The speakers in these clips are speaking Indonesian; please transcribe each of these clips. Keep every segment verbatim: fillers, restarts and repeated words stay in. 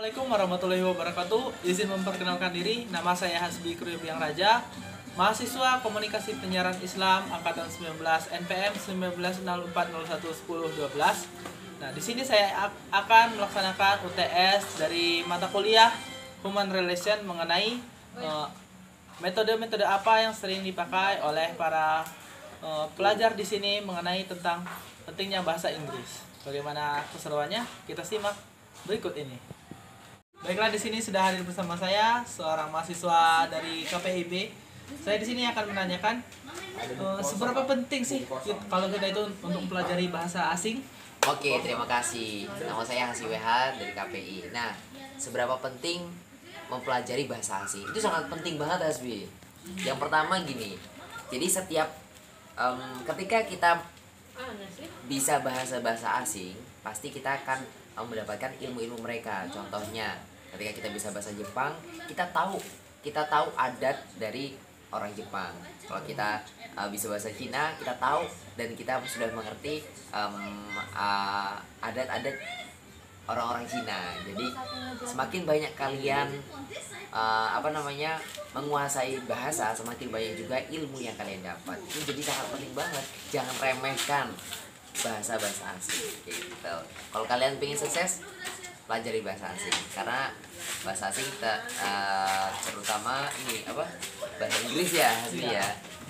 Assalamualaikum warahmatullahi wabarakatuh. Izin memperkenalkan diri, nama saya Hasbi Kruyubiang Raja, mahasiswa Komunikasi Penyiaran Islam angkatan sembilan belas N P M sembilan belas nol empat nol satu sepuluh dua belas. Nah, di sini saya akan melaksanakan U T S dari mata kuliah Human Relation mengenai uh, metode-metode apa yang sering dipakai oleh para uh, pelajar di sini mengenai tentang pentingnya bahasa Inggris. Bagaimana keseruannya? Kita simak berikut ini. Baiklah, di sini sudah hadir bersama saya seorang mahasiswa dari K P I B. Saya di sini akan menanyakan uh, seberapa penting sih kalau kita itu untuk mempelajari bahasa asing? Oke, terima kasih. Nama saya Hasi W H dari K P I. Nah, seberapa penting mempelajari bahasa asing? Itu sangat penting banget, Hasbi. Yang pertama gini, jadi setiap um, ketika kita bisa bahasa-bahasa asing, pasti kita akan um, mendapatkan ilmu-ilmu mereka. Contohnya, ketika kita bisa bahasa Jepang, kita tahu kita tahu adat dari orang Jepang. Kalau kita uh, bisa bahasa Cina, kita tahu dan kita sudah mengerti um, uh, adat-adat orang-orang Cina. Jadi semakin banyak kalian uh, apa namanya menguasai bahasa, semakin banyak juga ilmu yang kalian dapat. Ini jadi sangat penting banget. Jangan remehkan bahasa-bahasa asing gitu. Kalau kalian pengen sukses, pelajari bahasa asing, karena bahasa asing kita uh, terutama ini apa bahasa Inggris ya, Hasbi ya.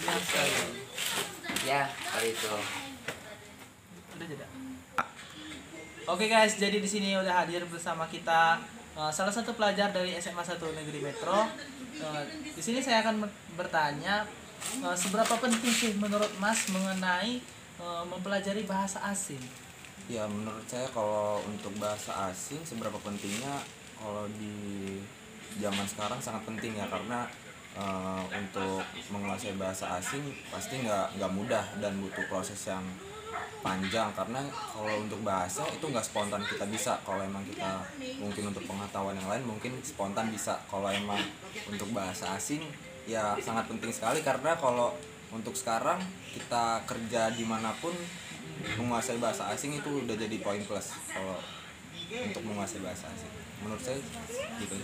Ya, seperti itu. Udah jeda. Oke guys, jadi di sini udah hadir bersama kita uh, salah satu pelajar dari S M A satu Negeri Metro. Uh, di sini saya akan bertanya uh, seberapa penting sih menurut Mas mengenai uh, mempelajari bahasa asing? Ya, menurut saya kalau untuk bahasa asing seberapa pentingnya, kalau di zaman sekarang sangat penting ya, karena uh, untuk menguasai bahasa asing pasti nggak nggak mudah dan butuh proses yang panjang, karena kalau untuk bahasa itu nggak spontan kita bisa. Kalau emang kita mungkin untuk pengetahuan yang lain mungkin spontan bisa, kalau emang untuk bahasa asing ya sangat penting sekali, karena kalau untuk sekarang kita kerja dimanapun menguasai bahasa asing itu udah jadi poin plus kalau untuk menguasai bahasa asing. Menurut saya gitu.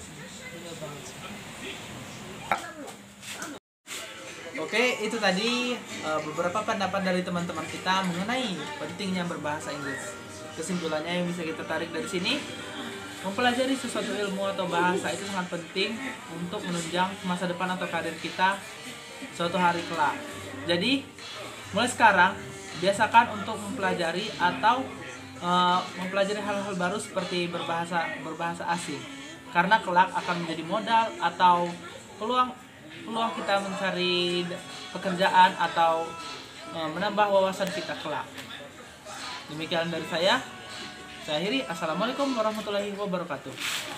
Oke, itu tadi uh, beberapa pendapat dari teman-teman kita mengenai pentingnya berbahasa Inggris. Kesimpulannya yang bisa kita tarik dari sini, mempelajari sesuatu ilmu atau bahasa itu sangat penting untuk menunjang masa depan atau karir kita suatu hari kelak. Jadi, mulai sekarang biasakan untuk mempelajari atau uh, mempelajari hal-hal baru seperti berbahasa berbahasa asing, karena kelak akan menjadi modal atau peluang peluang kita mencari pekerjaan atau uh, menambah wawasan kita kelak. Demikian dari saya. Saya akhiri. Assalamualaikum warahmatullahi wabarakatuh.